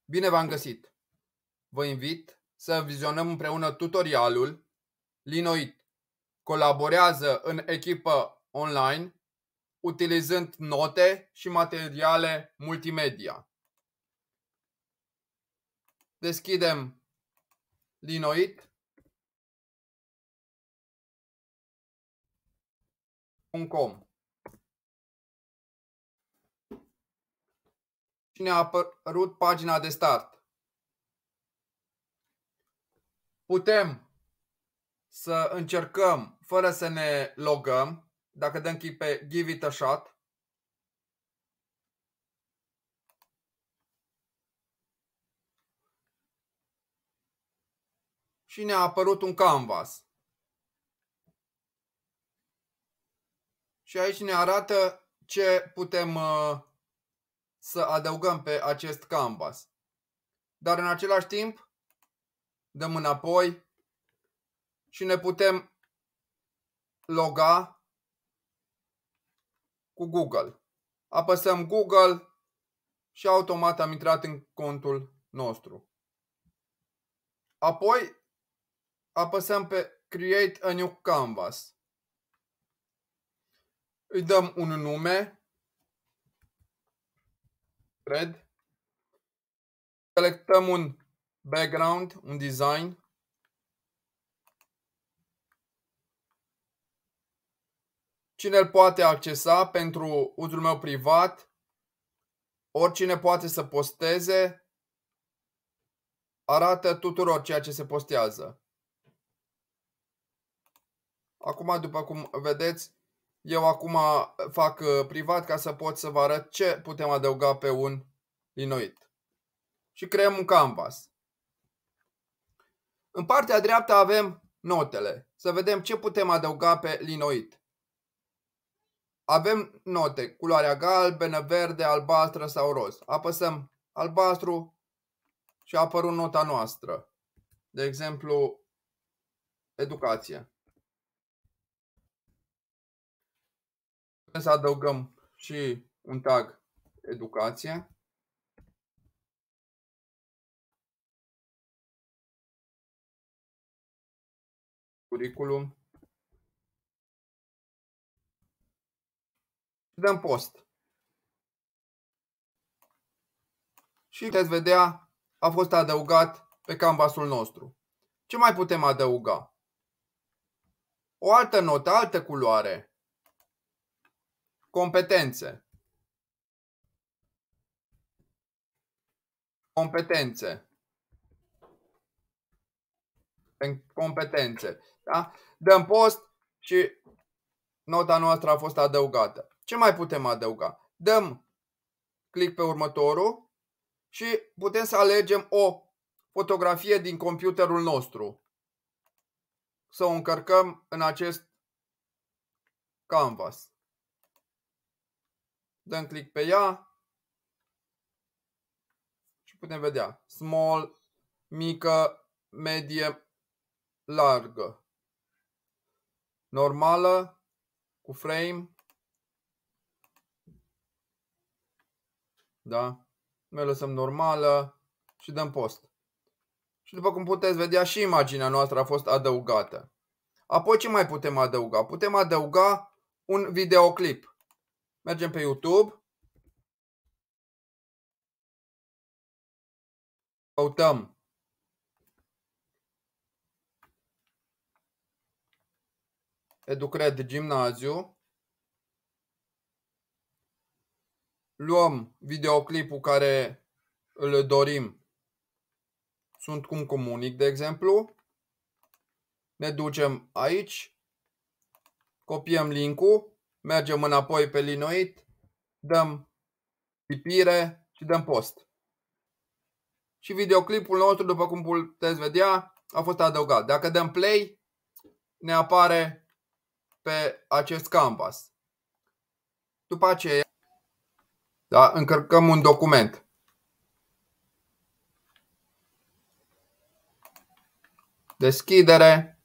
Bine v-am găsit! Vă invit să vizionăm împreună tutorialul Linoit. Colaborează în echipă online utilizând note și materiale multimedia. Deschidem linoit.com și ne-a apărut pagina de start. Putem să încercăm fără să ne logăm. Dacă dăm click pe Give it a shot, și ne-a apărut un canvas. Și aici ne arată ce putem să adăugăm pe acest canvas. Dar în același timp dăm înapoi și ne putem loga cu Google. Apăsăm Google și automat am intrat în contul nostru. Apoi apăsăm pe Create a New Canvas. Îi dăm un nume, cred. Selectăm un background, un design. Cine îl poate accesa pentru uzul meu privat? Oricine poate să posteze. Arată tuturor ceea ce se postează. Acum, după cum vedeți, eu acum fac privat ca să pot să vă arăt ce putem adăuga pe un Linoit. Și creăm un canvas. În partea dreaptă avem notele. Să vedem ce putem adăuga pe Linoit. Avem note, culoarea galbenă, verde, albastră sau roz. Apăsăm albastru și a apărut nota noastră. De exemplu, educație. Putem să adăugăm și un tag educație. Curriculum. Dăm post. Și puteți vedea, a fost adăugat pe canvasul nostru. Ce mai putem adăuga? O altă notă, altă culoare. Competențe. Competențe. Competențe. Da? Dăm post și nota noastră a fost adăugată. Ce mai putem adăuga? Dăm click pe următorul și putem să alegem o fotografie din computerul nostru. Să o încărcăm în acest canvas. Dăm click pe ea și putem vedea small, mică, medie, largă, normală, cu frame. Da? Noi lăsăm normală și dăm post. Și după cum puteți vedea, și imaginea noastră a fost adăugată. Apoi ce mai putem adăuga? Putem adăuga un videoclip. Mergem pe YouTube. Căutăm Educred Gimnaziu. Luăm videoclipul care îl dorim. Sunt cum comunic, de exemplu. Ne ducem aici. Copiem linkul. Mergem înapoi pe Linoit. Dăm tipire și dăm post. Și videoclipul nostru, după cum puteți vedea, a fost adăugat. Dacă dăm play, ne apare pe acest canvas. După aceea, da, încărcăm un document. Deschidere.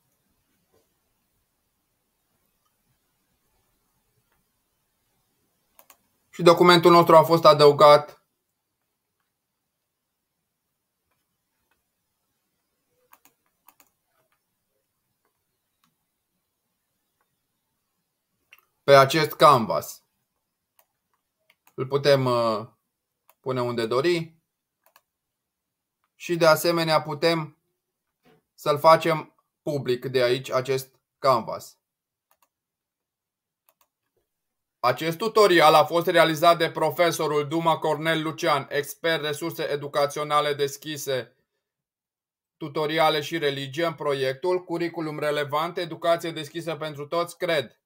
Și documentul nostru a fost adăugat pe acest canvas. Îl putem pune unde dori și de asemenea putem să-l facem public de aici, acest canvas. Acest tutorial a fost realizat de profesorul Duma Cornel Lucian, expert resurse educaționale deschise, tutoriale și religie în proiectul Curriculum Relevant, educație deschisă pentru toți, cred.